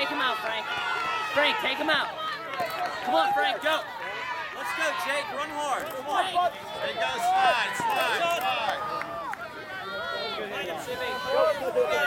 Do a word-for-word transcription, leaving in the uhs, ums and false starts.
take him out, Frank. Frank, take him out. Come on, Frank, go. Let's go, Jake. Run hard. Come on. There you go. Slide, slide, slide. Slide him, Jimmy.